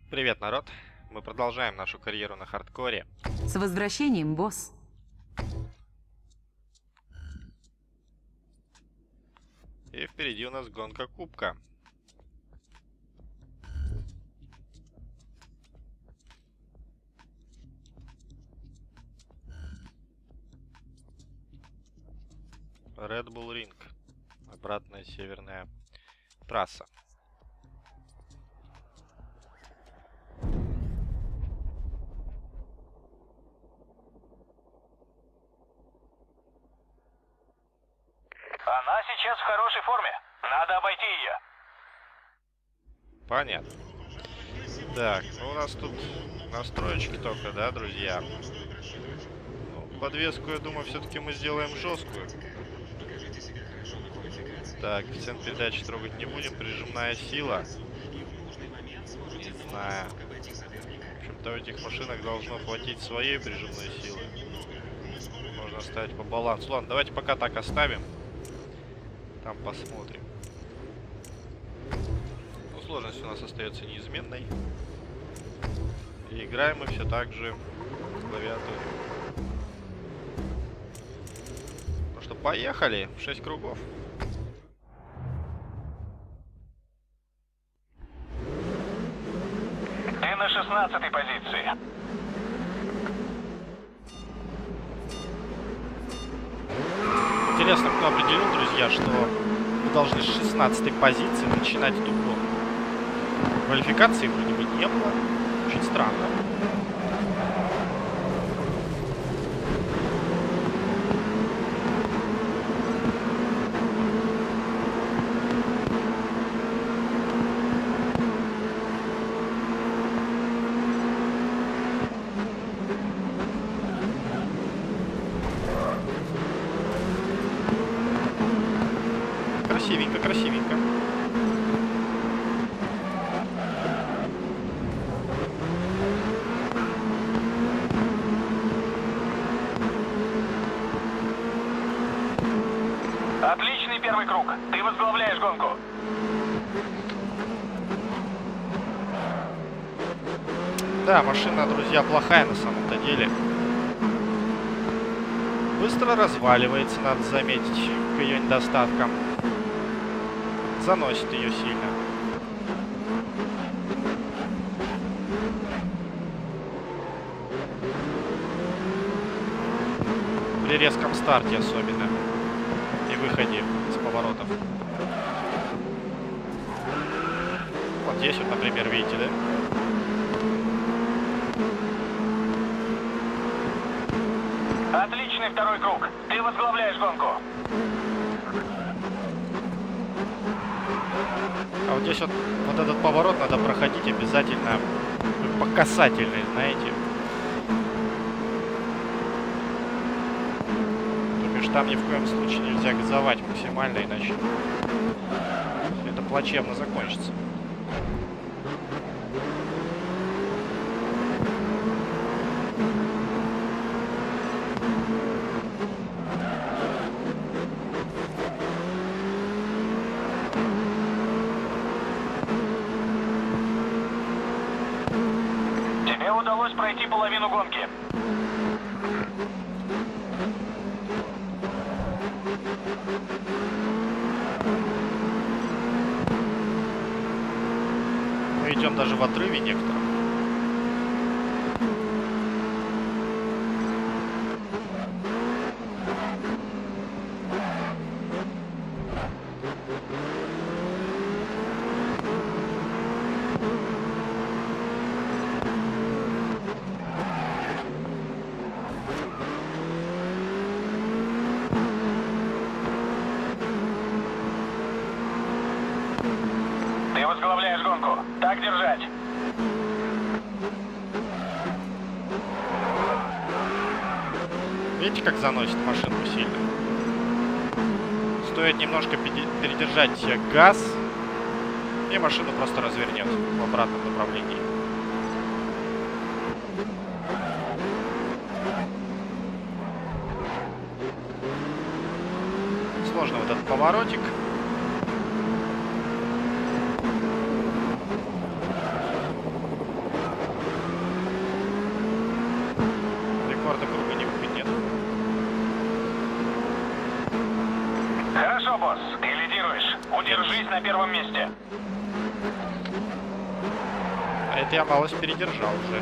Привет, народ! Мы продолжаем нашу карьеру на хардкоре. С возвращением, босс. И впереди у нас гонка кубка. Red Bull Ring. Обратная северная трасса. Она сейчас в хорошей форме. Надо обойти ее. Понятно. Так, ну у нас тут настроечки только, да, друзья? Ну, подвеску, я думаю, все-таки мы сделаем жесткую. Так, коэффициент передачи трогать не будем. Прижимная сила. Не знаю. В общем-то, в этих машинах должно хватить своей прижимной силы. Можно ставить по балансу. Ладно, давайте пока так оставим. Там посмотрим. Но сложность у нас остается неизменной. И играем мы все так же в клавиатуре. Ну что, поехали. 6 кругов. Ты на 16-й позиции. Интересно, кто определил, друзья, что мы должны с 16-й позиции начинать эту гонку. Квалификации вроде бы не было. Очень странно. Красивенько, красивенько. Отличный первый круг. Ты возглавляешь гонку. Да, машина, друзья, плохая на самом-то деле. Быстро разваливается, надо заметить, к ее недостаткам. Заносит ее сильно. При резком старте особенно. И выходе с поворотов. Вот здесь вот, например, видите, да? Отличный второй круг. Ты возглавляешь гонку. А вот здесь вот этот поворот надо проходить обязательно по касательной, знаете. То бишь там ни в коем случае нельзя газовать максимально, иначе это плачевно закончится. Тебе удалось пройти половину гонки. Мы идем даже в отрыве некотором. Ты возглавляешь гонку. Так держать. Видите, как заносит машинку сильно? Стоит немножко передержать газ, и машину просто развернет в обратном направлении. Сложно вот этот поворотик. босс. Ты лидируешь. Удержись на первом месте. А это я малость передержал уже.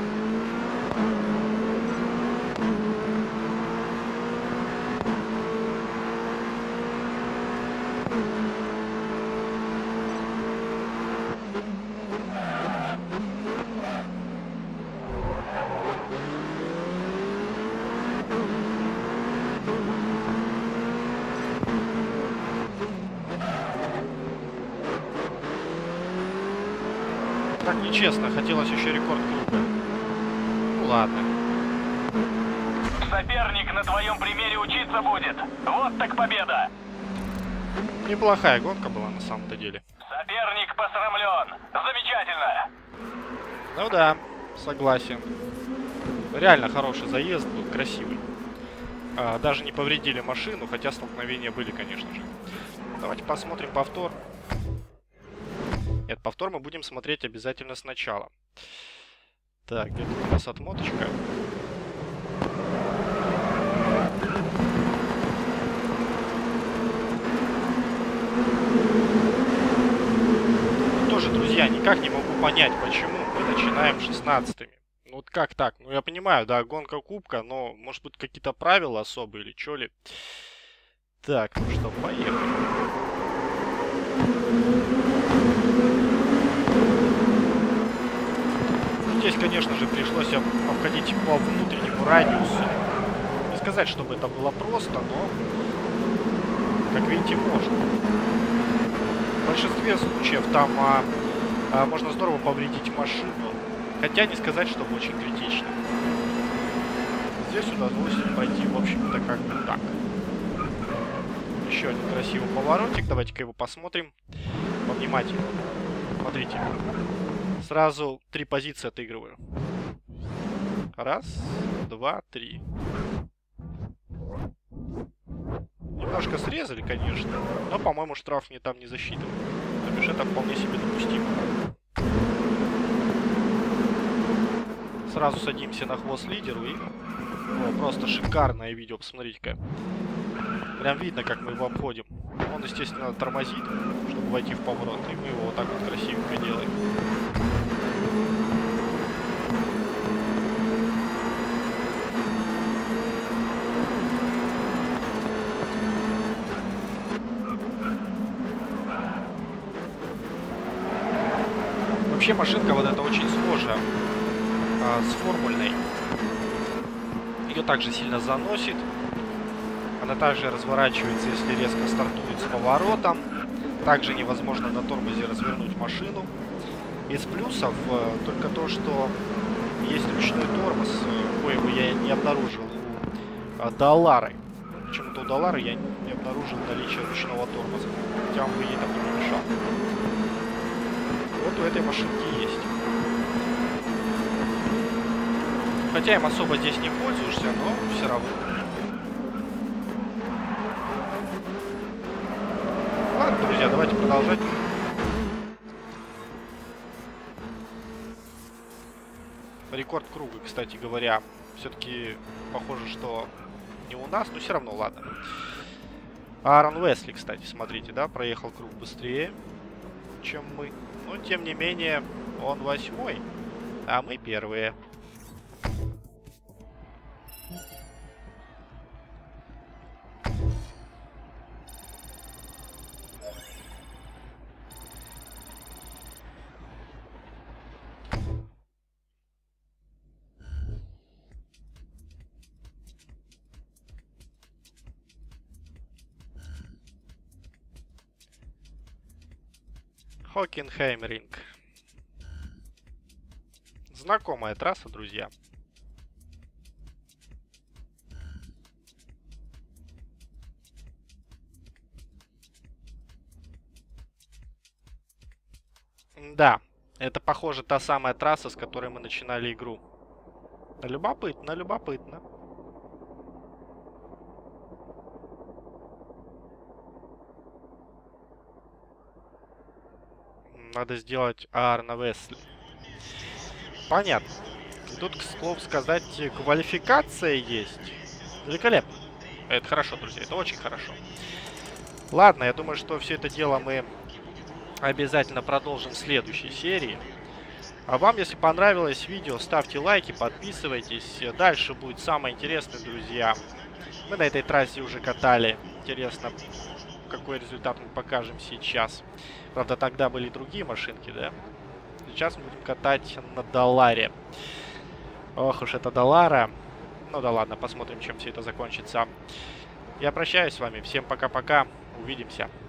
Так нечестно, хотелось еще рекорд круга. Ну ладно. Соперник на твоем примере учиться будет. Вот так победа. Неплохая гонка была на самом-то деле. Соперник посрамлен. Замечательно. Ну да, согласен. Реально хороший заезд был, красивый. Даже не повредили машину, хотя столкновения были, конечно же. Давайте посмотрим повтор. Нет, повтор мы будем смотреть обязательно сначала. Так, где тут у нас отмоточка? Тоже, друзья, никак не могу понять, почему мы начинаем 16-ми. Ну вот как так? Ну я понимаю, да, гонка кубка, но может быть какие-то правила особые или что ли? Так, ну что, поехали. Здесь, конечно же, пришлось обходить по внутреннему радиусу. Не сказать, чтобы это было просто, но, как видите, можно. В большинстве случаев там можно здорово повредить машину, хотя не сказать, чтобы очень критично. Здесь удалось пройти, в общем-то, как бы так. Еще один красивый поворотик, давайте-ка его посмотрим повнимательнее. Смотрите. Сразу 3 позиции отыгрываю. Раз, два, три. Немножко срезали, конечно, но, по-моему, штраф мне там не засчитывают. То бишь это вполне себе допустимо. Сразу садимся на хвост лидеру и... О, просто шикарное видео, посмотрите-ка. Прям видно, как мы его обходим. Он, естественно, тормозит, чтобы войти в поворот, и мы его вот так вот красивенько делаем. Вообще машинка вот эта очень схожа с формульной. Ее также сильно заносит. Она также разворачивается, если резко стартует с поворотом. Также невозможно на тормозе развернуть машину. Из плюсов только то, что есть ручной тормоз, коего я не обнаружил у Даллары. Почему-то у Даллары я не обнаружил наличие ручного тормоза. Хотя он бы ей так не мешал. Вот у этой машинки есть. Хотя им особо здесь не пользуешься, но все равно. Ладно, друзья, давайте продолжать. Рекорд круга, кстати говоря, все-таки похоже, что не у нас, но все равно, ладно. Аарон Уэсли, кстати, смотрите, да, проехал круг быстрее, чем мы. Но, тем не менее, он 8-й, а мы 1-е. Хокенхеймринг. Знакомая трасса, друзья. Да, это, похоже, та самая трасса, с которой мы начинали игру. Любопытно, любопытно. Надо сделать Аарона Уэсли. Понятно. И тут, к слову сказать, квалификация есть. Великолепно. Это хорошо, друзья, это очень хорошо. Ладно, я думаю, что все это дело мы обязательно продолжим в следующей серии. А вам, если понравилось видео, ставьте лайки, подписывайтесь. Дальше будет самое интересное, друзья. Мы на этой трассе уже катали. Интересно, какой результат мы покажем сейчас. Правда, тогда были другие машинки, да? Сейчас мы будем катать на Даларе. Ох уж это Далара. Ну да ладно, посмотрим, чем все это закончится. Я прощаюсь с вами. Всем пока-пока. Увидимся.